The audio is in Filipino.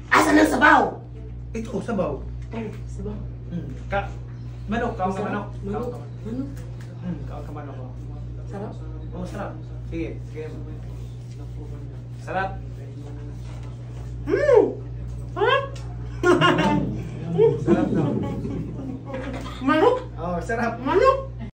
Asan ang sabaw? Ito, sabaw. Oh, sabaw. Manok, kaon ka manok. Manok. Manok. Kaon ka manok. Sarap. Oh, sarap. Sige, sige. Sarap. Sarap. Sarap daw. Manok. Oh, sarap. Manok.